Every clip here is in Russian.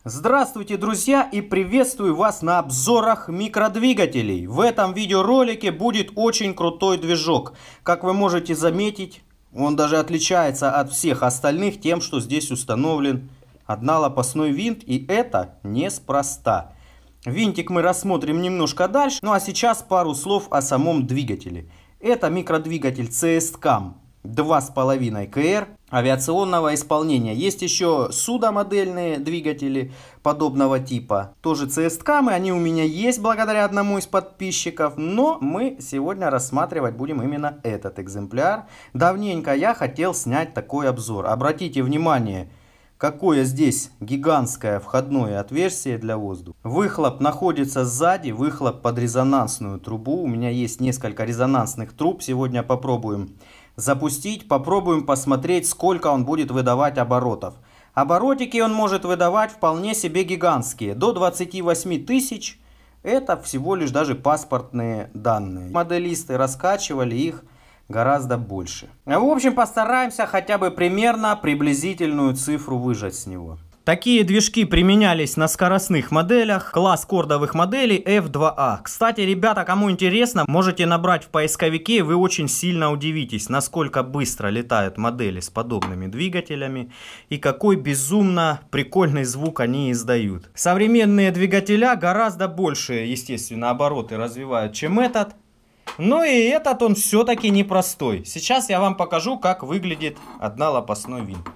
Здравствуйте, друзья, и приветствую вас на обзорах микродвигателей. В этом видеоролике будет очень крутой движок. Как вы можете заметить, он даже отличается от всех остальных тем, что здесь установлен однолопастной винт, и это неспроста. Винтик мы рассмотрим немножко дальше, ну а сейчас пару слов о самом двигателе. Это микродвигатель CSCAM 2,5 КР авиационного исполнения. Есть еще судомодельные двигатели подобного типа. Тоже CSCAM, они у меня есть благодаря одному из подписчиков. Но мы сегодня рассматривать будем именно этот экземпляр. Давненько я хотел снять такой обзор. Обратите внимание, какое здесь гигантское входное отверстие для воздуха. Выхлоп находится сзади, выхлоп под резонансную трубу. У меня есть несколько резонансных труб. Сегодня попробуем запустить, попробуем посмотреть, сколько он будет выдавать оборотов. Оборотики он может выдавать вполне себе гигантские, до 28 тысяч. Это всего лишь даже паспортные данные. Моделисты раскачивали их гораздо больше. В общем, постараемся хотя бы примерно приблизительную цифру выжать с него. Такие движки применялись на скоростных моделях, класс кордовых моделей F2A. Кстати, ребята, кому интересно, можете набрать в поисковике, вы очень сильно удивитесь, насколько быстро летают модели с подобными двигателями и какой безумно прикольный звук они издают. Современные двигателя гораздо больше, естественно, обороты развивают, чем этот. Но и этот он все-таки непростой. Сейчас я вам покажу, как выглядит однолопастной винт.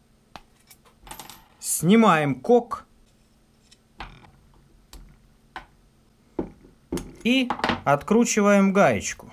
Снимаем кок и откручиваем гаечку.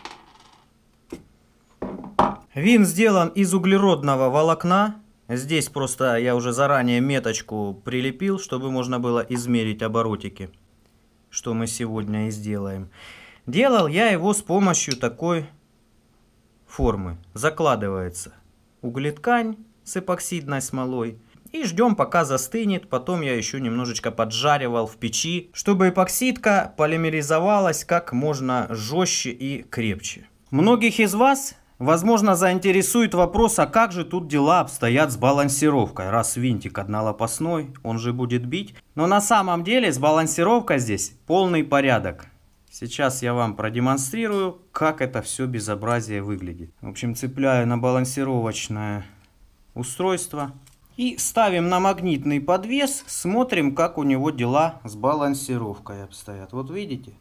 Винт сделан из углеродного волокна. Здесь просто я уже заранее меточку прилепил, чтобы можно было измерить оборотики, что мы сегодня и сделаем. Делал я его с помощью такой формы. Закладывается углеткань с эпоксидной смолой. И ждем, пока застынет. Потом я еще немножечко поджаривал в печи, чтобы эпоксидка полимеризовалась как можно жестче и крепче. Многих из вас, возможно, заинтересует вопрос, а как же тут дела обстоят с балансировкой. Раз винтик однолопастной, он же будет бить. Но на самом деле с балансировкой здесь полный порядок. Сейчас я вам продемонстрирую, как это все безобразие выглядит. В общем, цепляю на балансировочное устройство. И ставим на магнитный подвес, смотрим, как у него дела с балансировкой обстоят. Вот видите?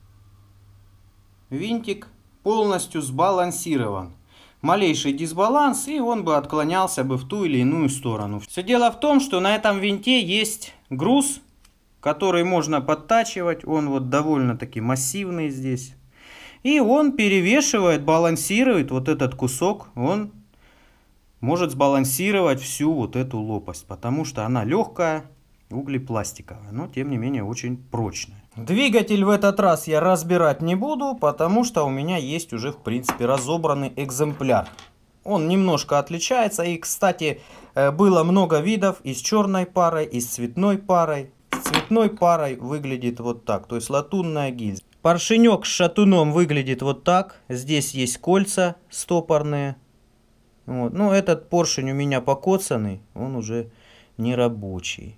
Винтик полностью сбалансирован. Малейший дисбаланс, и он бы отклонялся бы в ту или иную сторону. Все дело в том, что на этом винте есть груз, который можно подтачивать. Он вот довольно-таки массивный здесь. И он перевешивает, балансирует вот этот кусок. Он может сбалансировать всю вот эту лопасть, потому что она легкая, углепластиковая, но тем не менее очень прочная. Двигатель в этот раз я разбирать не буду, потому что у меня есть уже в принципе разобранный экземпляр. Он немножко отличается, и кстати было много видов и с черной парой, и с цветной парой. С цветной парой выглядит вот так, то есть латунная гильза. Поршенек с шатуном выглядит вот так, здесь есть кольца стопорные. Вот. Ну, этот поршень у меня покоцанный, он уже не рабочий.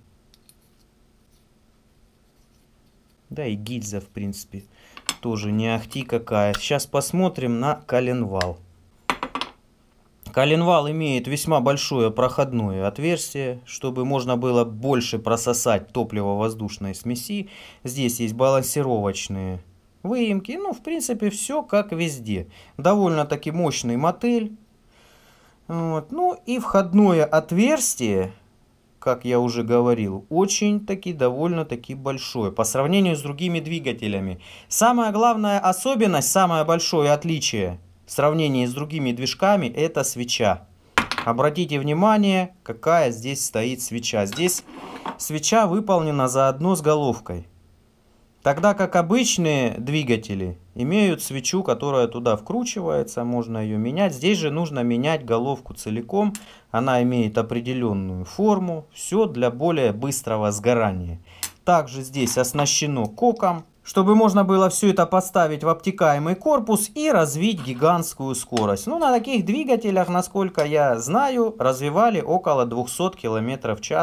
Да и гильза, в принципе, тоже не ахти какая. Сейчас посмотрим на коленвал. Коленвал имеет весьма большое проходное отверстие, чтобы можно было больше прососать топливо-воздушной смеси. Здесь есть балансировочные выемки. Ну, в принципе, все как везде. Довольно-таки мощный мотель. Вот. Ну и входное отверстие, как я уже говорил, очень-таки довольно-таки большое по сравнению с другими двигателями. Самая главная особенность, самое большое отличие в сравнении с другими движками — это свеча. Обратите внимание, какая здесь стоит свеча. Здесь свеча выполнена заодно с головкой. Тогда как обычные двигатели имеют свечу, которая туда вкручивается, можно ее менять. Здесь же нужно менять головку целиком. Она имеет определенную форму. Все для более быстрого сгорания. Также здесь оснащено коком, чтобы можно было все это поставить в обтекаемый корпус и развить гигантскую скорость. Ну, на таких двигателях, насколько я знаю, развивали около 200 км в час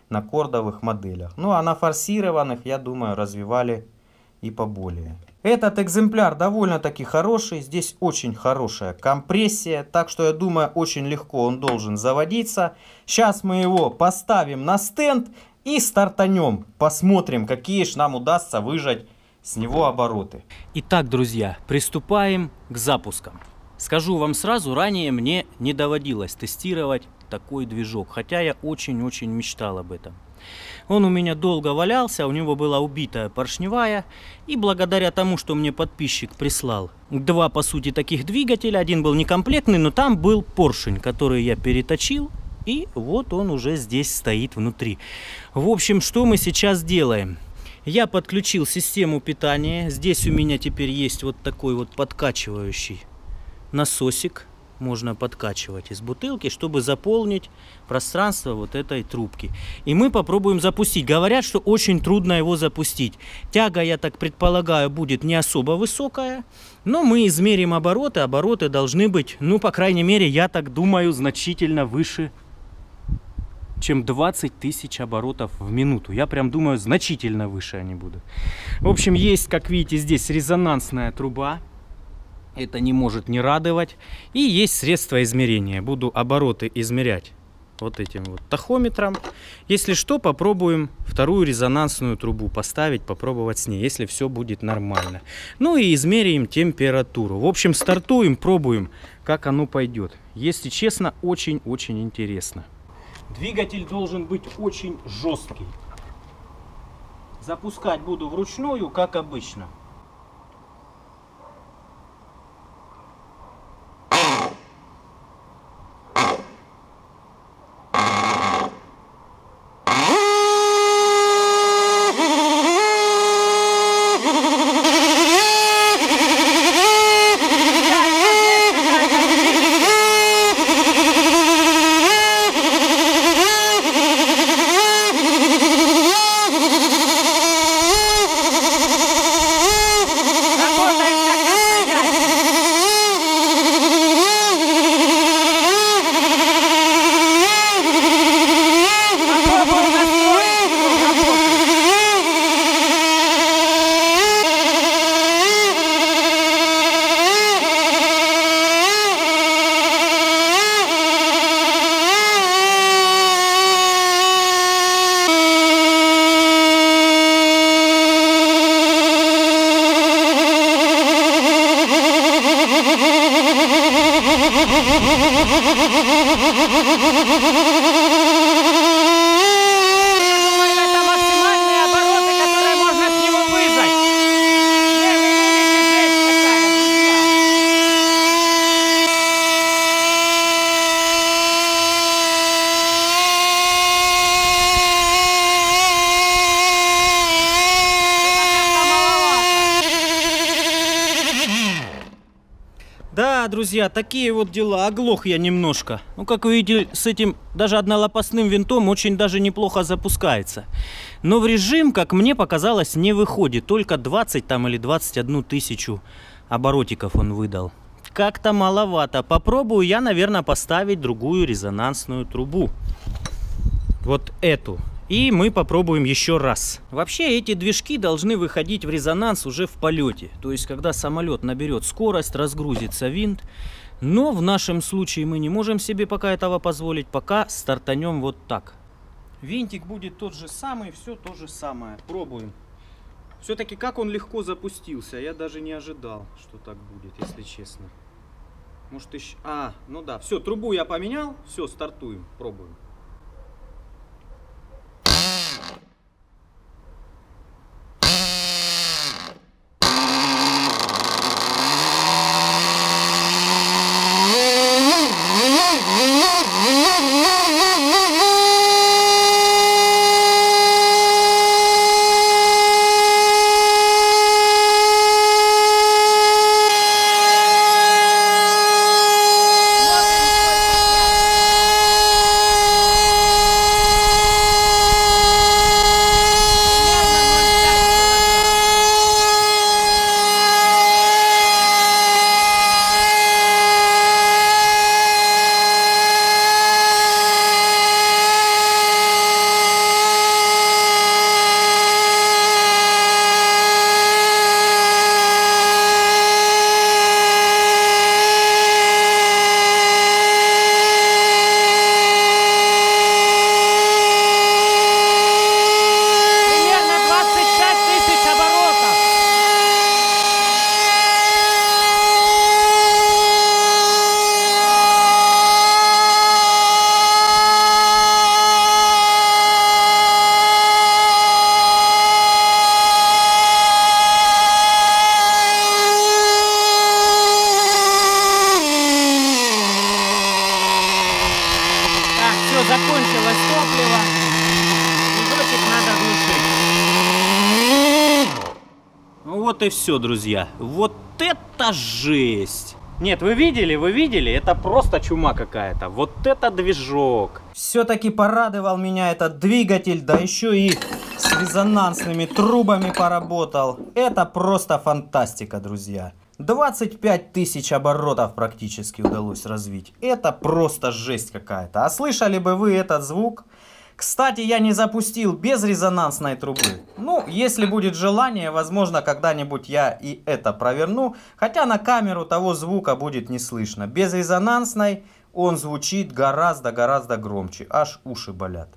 на кордовых моделях. Ну а на форсированных, я думаю, развивали и поболее. Этот экземпляр довольно-таки хороший. Здесь очень хорошая компрессия. Так что я думаю, очень легко он должен заводиться. Сейчас мы его поставим на стенд и стартанем. Посмотрим, какие ж нам удастся выжать с него обороты. Итак, друзья, приступаем к запускам. Скажу вам сразу, ранее мне не доводилось тестировать такой движок. Хотя я очень-очень мечтал об этом. Он у меня долго валялся, у него была убитая поршневая. И благодаря тому, что мне подписчик прислал два, по сути, таких двигателя. Один был некомплектный, но там был поршень, который я переточил. И вот он уже здесь стоит внутри. В общем, что мы сейчас делаем? Я подключил систему питания. Здесь у меня теперь есть вот такой вот подкачивающий насосик. Можно подкачивать из бутылки, чтобы заполнить пространство вот этой трубки. И мы попробуем запустить. Говорят, что очень трудно его запустить. Тяга, я так предполагаю, будет не особо высокая. Но мы измерим обороты. Обороты должны быть, ну, по крайней мере, я так думаю, значительно выше, чем 20 тысяч оборотов в минуту. Я прям думаю, значительно выше они будут. В общем, есть, как видите, здесь резонансная труба. Это не может не радовать. И есть средства измерения. Буду обороты измерять вот этим вот тахометром. Если что, попробуем вторую резонансную трубу поставить, попробовать с ней, если все будет нормально. Ну и измерим температуру. В общем, стартуем, пробуем, как оно пойдет. Если честно, очень-очень интересно. Двигатель должен быть очень жесткий. Запускать буду вручную, как обычно. Это максимальные обороты, которые можно с него выжать. Да, друзья, такие вот дела. Оглох я немножко. Ну, как вы видите, с этим даже однолопастным винтом очень даже неплохо запускается. Но в режим, как мне показалось, не выходит. Только 20 там или 21 тысячу оборотиков он выдал. Как-то маловато. Попробую я, наверное, поставить другую резонансную трубу. Вот эту. И мы попробуем еще раз. Вообще эти движки должны выходить в резонанс уже в полете. То есть когда самолет наберет скорость, разгрузится винт. Но в нашем случае мы не можем себе пока этого позволить. Пока стартанем вот так. Винтик будет тот же самый, все то же самое. Пробуем. Все-таки как он легко запустился. Я даже не ожидал, что так будет, если честно. Может еще... ну да. Все, трубу я поменял. Все, стартуем. Пробуем. Все, закончилось топливо. Движочек надо глушить. Ну вот и все, друзья. Вот это жесть. Нет, вы видели? Это просто чума какая-то. Вот это движок. Все-таки порадовал меня этот двигатель, да еще и с резонансными трубами поработал. Это просто фантастика, друзья. 25 тысяч оборотов практически удалось развить. Это просто жесть какая-то. А слышали бы вы этот звук? Кстати, я не запустил без резонансной трубы. Ну, если будет желание, возможно, когда-нибудь я и это проверну. Хотя на камеру того звука будет не слышно. Без резонансной он звучит гораздо громче. Аж уши болят.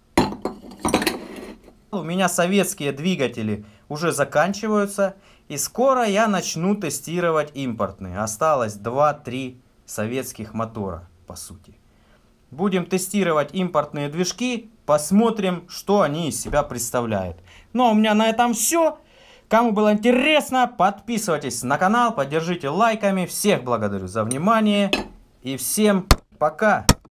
У меня советские двигатели уже заканчиваются. И скоро я начну тестировать импортные. Осталось 2-3 советских мотора, по сути. Будем тестировать импортные движки. Посмотрим, что они из себя представляют. Ну а у меня на этом все. Кому было интересно, подписывайтесь на канал, поддержите лайками. Всех благодарю за внимание. И всем пока.